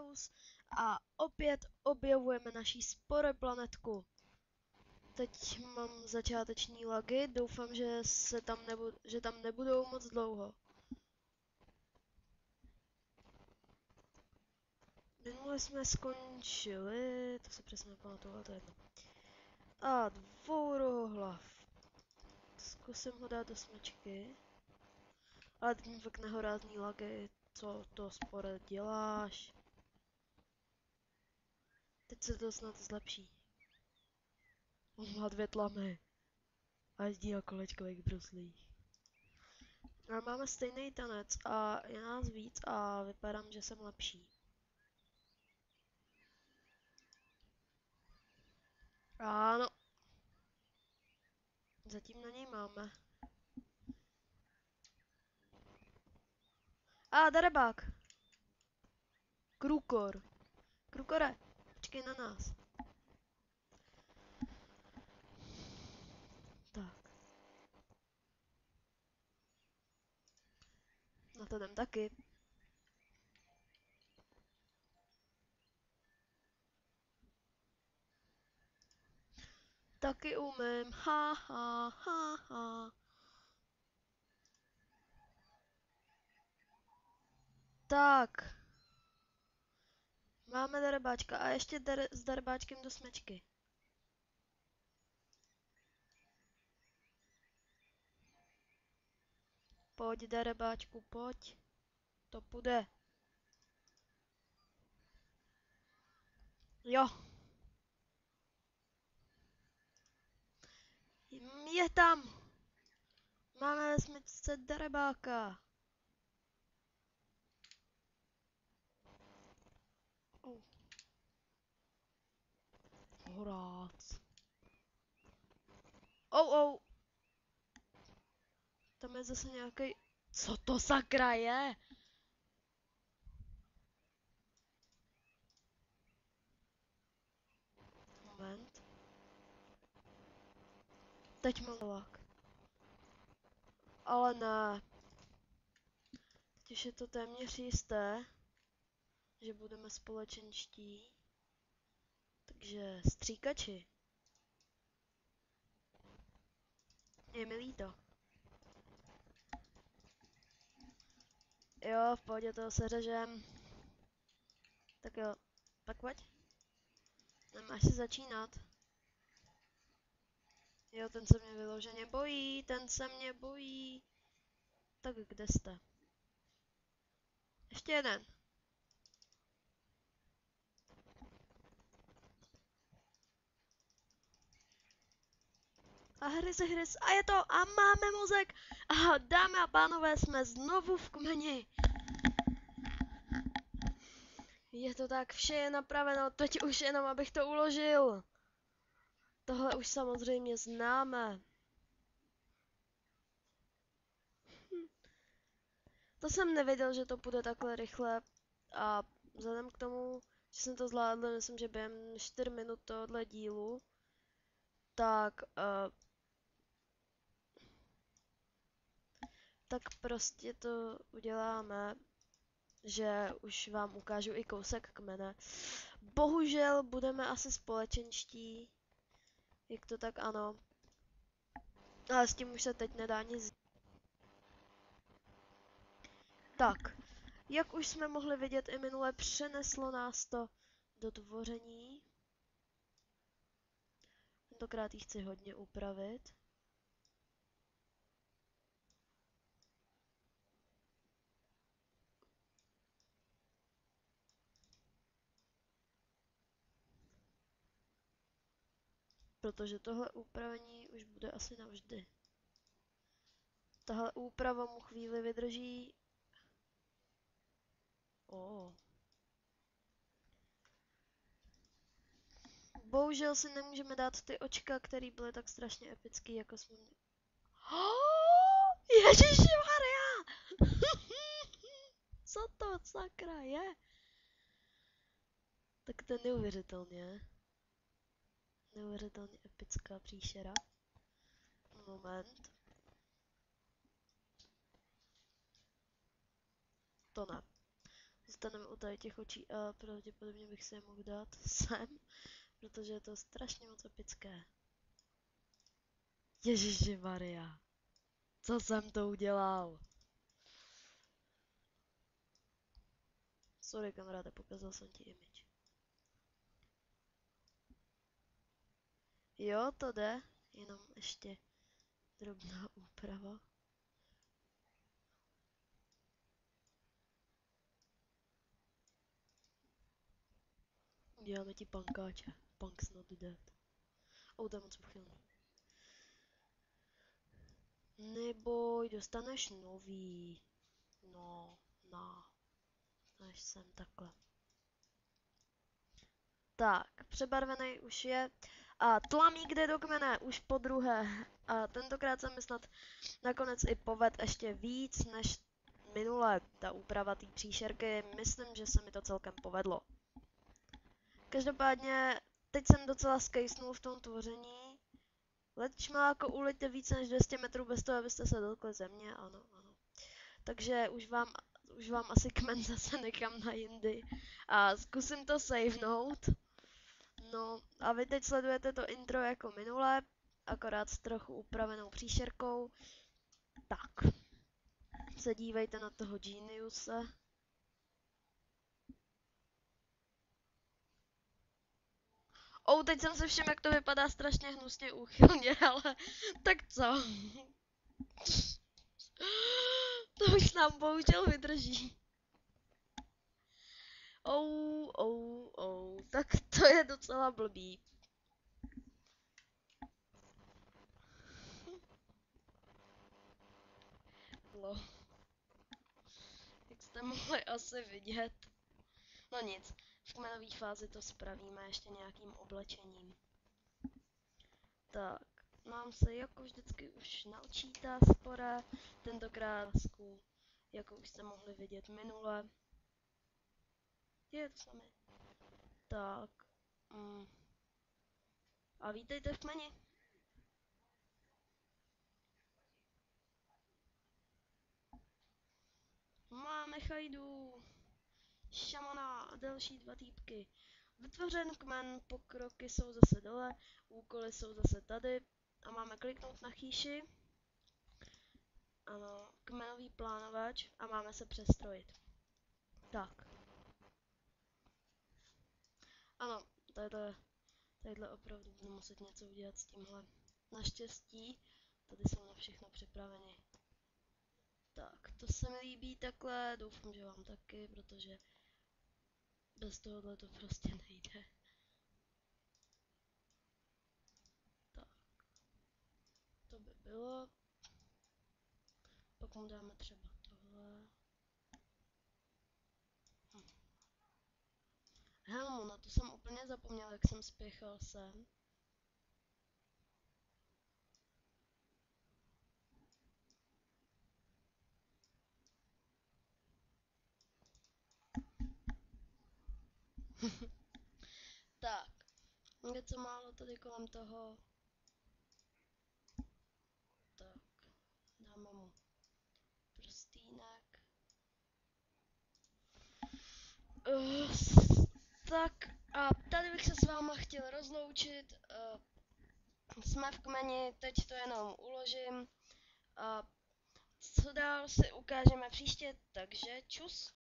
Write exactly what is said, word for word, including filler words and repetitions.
Zeus a opět objevujeme naší sporeplanetku. Teď mám začáteční lagy, doufám, že, se tam, nebu že tam nebudou moc dlouho. Minule jsme skončili, to se přesně nepamatuju, ale to je jedno. A dvourohohlav. Zkusím ho dát do smečky. Ale teď mi fakt nehorázný lagy, co to spore děláš? Teď se to snad zlepší. On má dvě tlamy. A jezdí na kolečkových bruslích. Ale máme stejný tanec a je nás víc a vypadám, že jsem lepší. Ano. Zatím na něj máme. A, darebák. Krukor. Krukore, počkej na nás. Tak. Na to jdem taky. Taky umím. Ha, ha, ha, ha. Tak. Máme darebáčka a ještě dar s darebáčkem do smečky. Pojď, darebáčku, pojď. To půjde. Jo. Je tam. Máme ve smečce darebáka. Oh. Horác. Oh, oh. Tam je zase nějaký. Co to sakra je? Moment. Teď mám lak. Ale ne. Teď už je to téměř jisté, že budeme společenští. Takže stříkači. Je mi líto. Jo, v pohodě toho seřežem. Tak jo, tak pojď. Nemáš se začínat. Jo, ten se mě vyloženě bojí, ten se mě bojí. Tak kde jste? Ještě jeden. A hry se hry a je to a máme mozek. A dámy a pánové, jsme znovu v kmeni. Je to tak, vše je napraveno, teď už jenom abych to uložil. Tohle už samozřejmě známe. Hm. To jsem nevěděl, že to půjde takhle rychle a vzhledem k tomu, že jsem to zvládl, myslím, že během čtyř minut tohohle dílu, tak uh, tak prostě to uděláme, že už vám ukážu i kousek kmene. Bohužel budeme asi společenští, jak to tak ano, ale s tím už se teď nedá nic. Tak, jak už jsme mohli vidět i minule, přeneslo nás to do tvoření. Tentokrát ji chci hodně upravit. Protože tohle upravení už bude asi navždy. Tahle úprava mu chvíli vydrží. Oh. Bohužel si nemůžeme dát ty očka, které byly tak strašně epický, jako jsme měli. Oh, Ježišmarja! Co to sakra je? Tak to je neuvěřitelně. Neuvěřitelně epická příšera. Moment. To ne. zůstaneme u tady těch očí a pravděpodobně bych si je mohl dát sem, protože je to strašně moc epické. Ježiši Maria, co jsem to udělal? Sorry kamaráde, pokazal jsem ti image. Jo, to jde, jenom ještě drobná úprava. Děláme ti pankáče. Punk's not dead. Oh, to je moc pochylný. Neboj, dostaneš nový. No, no. Dostaneš sem takhle. Tak, přebarvený už je. A tlamík jde do kmene už po druhé. A tentokrát se mi snad nakonec i poved ještě víc než minule ta úprava té příšerky. Myslím, že se mi to celkem povedlo. Každopádně, teď jsem docela skejsnul v tom tvoření. Leč má jako uliďte více než dvě stě metrů bez toho, abyste se dotkli země, ano, ano. Takže už vám, už vám asi kmen zase nechám na jindy. A zkusím to savenout. No a vy teď sledujete to intro jako minule, akorát s trochu upravenou příšerkou. Tak. Se dívejte na toho Geniuse. Oh, teď jsem se všem, jak to vypadá strašně hnusně úchylně, ale tak co? To už nám bohužel vydrží. Oh, oh, oh, tak to je docela blbý. No. Jak jste mohli asi vidět. No nic, v kmenové fázi to spravíme ještě nějakým oblečením. Tak, mám se jako vždycky už naučítá spora, tentokrát lásku, jako už jste mohli vidět minule. Je to samé. Tak. Mm. A vítejte v kmeni. Máme chajdu, šamana a další dva týpky. Vytvořen kmen, pokroky jsou zase dole, úkoly jsou zase tady a máme kliknout na chýši. Ano, kmenový plánovač a máme se přestrojit. Tak. Ano, tadyhle, tadyhle opravdu budu muset něco udělat s tímhle. Naštěstí, tady jsou na všechno připraveni. Tak, to se mi líbí takhle, doufám, že vám taky, protože bez tohohle to prostě nejde. Tak, to by bylo. Pak mu dáme třeba tohle. Hm. Helmu, na to jsem úplně zapomněl, jak jsem spěchal sem. Tak, něco málo tady kolem toho. Tak, dáme mu prstýnek. Uh, tak a tady bych se s váma chtěl rozloučit. Uh, jsme v kmeni, teď to jenom uložím. A co dál si ukážeme příště, takže čus.